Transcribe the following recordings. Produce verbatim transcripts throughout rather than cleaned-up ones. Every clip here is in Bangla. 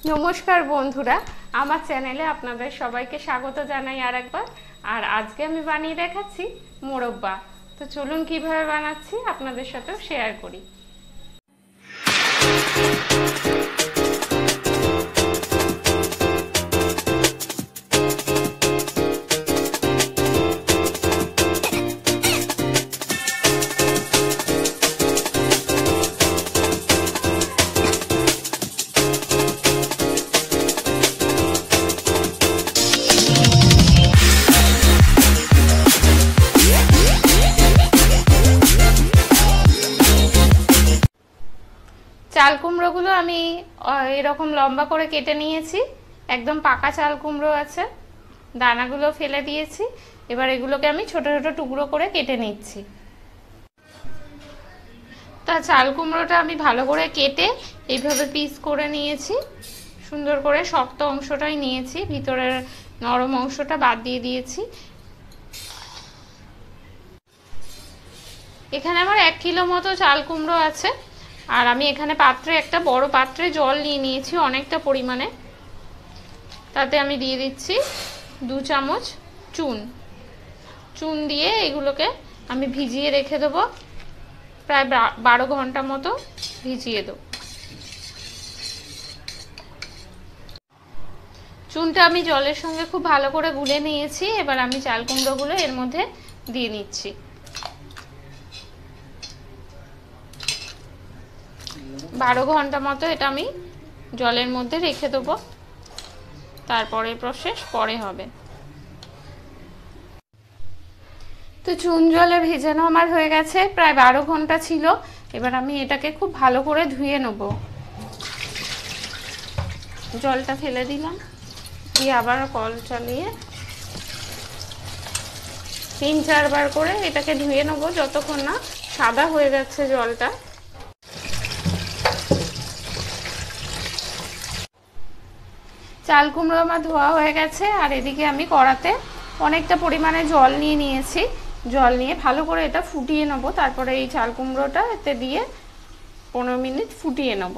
নমস্কার বন্ধুরা, আমার চ্যানেলে আপনাদের সবাইকে স্বাগত জানাই আরেকবার। আর আজকে আমি বানিয়ে দেখাচ্ছি মোরব্বা। তো চলুন কিভাবে বানাচ্ছি আপনাদের সাথেও শেয়ার করি। চাল কুমড়োগুলো আমি এরকম লম্বা করে কেটে নিয়েছি। একদম পাকা চাল কুমড়ো আছে, দানাগুলো ফেলে দিয়েছি। এবার এগুলোকে আমি ছোট ছোট টুকরো করে কেটে নিচ্ছি। তা চাল কুমড়োটা আমি ভালো করে কেটে এইভাবে পিস করে নিয়েছি। সুন্দর করে শক্ত অংশটাই নিয়েছি, ভিতরের নরম অংশটা বাদ দিয়ে দিয়েছি। এখানে আমার এক কিলো মতো চাল কুমড়ো আছে। আর আমি এখানে পাত্রে একটা বড় পাত্রে জল নিয়ে নিয়েছি অনেকটা পরিমাণে। তাতে আমি দিয়ে দিচ্ছি দু চামচ চুন। চুন দিয়ে এগুলোকে আমি ভিজিয়ে রেখে দেবো, প্রায় বারো ঘন্টা মতো ভিজিয়ে দেবো। চুনটা আমি জলের সঙ্গে খুব ভালো করে গুলে নিয়েছি। এবার আমি চাল কুমড়োগুলো এর মধ্যে দিয়ে নিচ্ছি। বারো ঘন্টা মতো এটা আমি জলের মধ্যে রেখে দেবো, তারপরে প্রসেস পরে হবে। তো চুন জলে ভেজানো আমার হয়ে গেছে, প্রায় বারো ঘন্টা ছিল। এবার আমি এটাকে খুব ভালো করে ধুয়ে নেব। জলটা ফেলে দিলাম, দিয়ে আবার কল চালিয়ে তিন চারবার করে এটাকে ধুয়ে নেব, যতক্ষণ না সাদা হয়ে যাচ্ছে জলটা। চাল কুমড়ো আমার ধোয়া হয়ে গেছে। আর এদিকে আমি কড়াতে অনেকটা পরিমাণে জল নিয়ে নিয়েছি। জল নিয়ে ভালো করে এটা ফুটিয়ে নেব। তারপরে এই চাল কুমড়োটা এতে দিয়ে পনেরো মিনিট ফুটিয়ে নেব।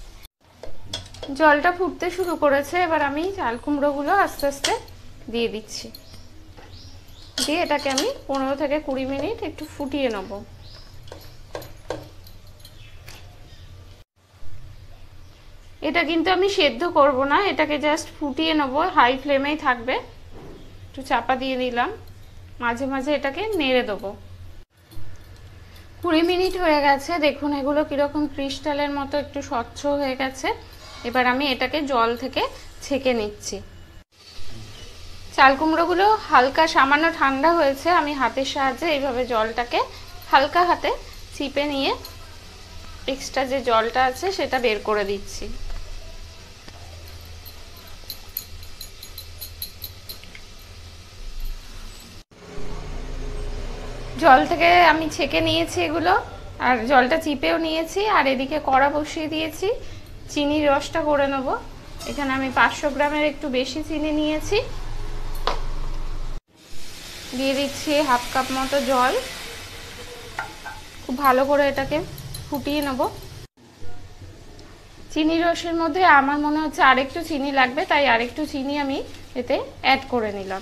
জলটা ফুটতে শুরু করেছে। এবার আমি চাল কুমড়োগুলো আস্তে আস্তে দিয়ে দিচ্ছি। দিয়ে এটাকে আমি পনেরো থেকে কুড়ি মিনিট একটু ফুটিয়ে নেব। এটা কিন্তু আমি সেদ্ধ করব না, এটাকে জাস্ট ফুটিয়ে নেব। হাই ফ্লেমেই থাকবে। একটু চাপা দিয়ে দিলাম, মাঝে মাঝে এটাকে নেড়ে দেবো। কুড়ি মিনিট হয়ে গেছে, দেখুন এগুলো কীরকম ক্রিস্টালের মতো একটু স্বচ্ছ হয়ে গেছে। এবার আমি এটাকে জল থেকে ছেঁকে নিচ্ছি। চাল কুমড়োগুলো হালকা সামান্য ঠান্ডা হয়েছে। আমি হাতের সাহায্যে এইভাবে জলটাকে হালকা হাতে চিপে নিয়ে এক্সট্রা যে জলটা আছে সেটা বের করে দিচ্ছি। জল থেকে আমি ছেঁকে নিয়েছি এগুলো, আর জলটা চিপেও নিয়েছি। আর এদিকে কড়া বসিয়ে দিয়েছি, চিনির রসটা করে নেব। এখানে আমি পাঁচশো গ্রামের একটু বেশি চিনি নিয়েছি। দিয়ে দিচ্ছি হাফ কাপ মতো জল। খুব ভালো করে এটাকে ফুটিয়ে নেব। চিনি রসের মধ্যে আমার মনে হচ্ছে আরেকটু চিনি লাগবে, তাই আরেকটু চিনি আমি এতে অ্যাড করে নিলাম।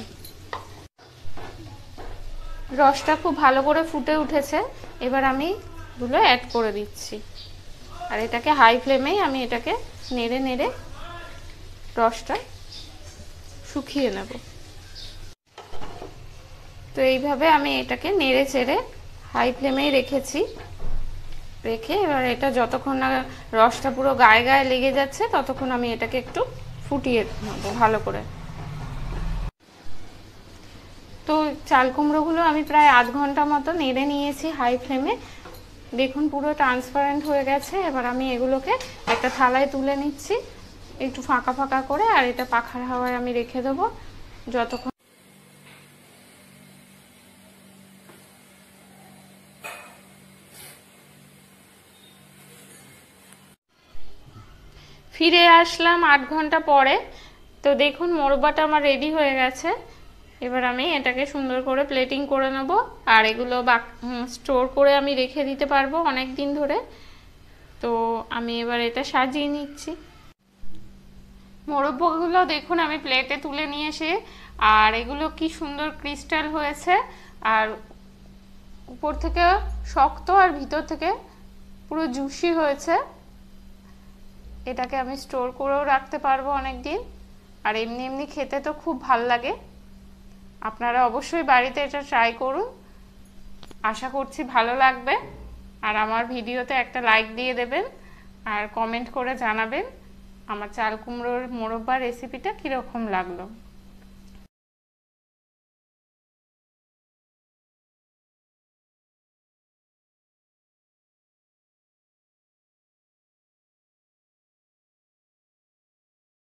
রসটা খুব ভালো করে ফুটে উঠেছে। এবার আমি এগুলো অ্যাড করে দিচ্ছি। আর এটাকে হাই ফ্লেমেই আমি এটাকে নেড়ে নেড়ে রসটা শুকিয়ে নেব। তো এইভাবে আমি এটাকে নেড়ে চেড়ে হাই ফ্লেমেই রেখেছি। রেখে এবার এটা যতক্ষণ না রসটা পুরো গায়ে গায়ে লেগে যাচ্ছে ততক্ষণ আমি এটাকে একটু ফুটিয়ে নেব ভালো করে। তো চাল কুমড়োগুলো আমি প্রায় আধ ঘন্টা মতো নেড়ে নিয়েছি হাই ফ্লেমে। দেখুন পুরো ট্রান্সপারেন্ট হয়ে গেছে। এবার আমি এগুলোকে একটা থালায় তুলে নিচ্ছি একটু ফাঁকা ফাঁকা করে। আর এটা পাখার হাওয়ায় আমি রেখে দেবো যতক্ষণ। ফিরে আসলাম আট ঘন্টা পরে। তো দেখুন মোরব্বাটা আমার রেডি হয়ে গেছে। এবার আমি এটাকে সুন্দর করে প্লেটিং করে নেব। আর এগুলো স্টোর করে আমি রেখে দিতে পারবো অনেক দিন ধরে। তো আমি এবার এটা সাজিয়ে নিচ্ছি। মোরব্বাগুলো দেখুন আমি প্লেটে তুলে নিয়ে এসে, আর এগুলো কি সুন্দর ক্রিস্টাল হয়েছে, আর উপর থেকে শক্ত আর ভিতর থেকে পুরো জুসি হয়েছে। এটাকে আমি স্টোর করেও রাখতে পারবো অনেক দিন, আর এমনি এমনি খেতে তো খুব ভাল লাগে। আপনারা অবশ্যই বাড়িতে এটা ট্রাই করুন, আশা করছি ভালো লাগবে। আর আমার ভিডিওতে একটা লাইক দিয়ে দেবেন, আর কমেন্ট করে জানাবেন আমার চাল কুমড়োর মোরব্বা রেসিপিটা কীরকম লাগলো।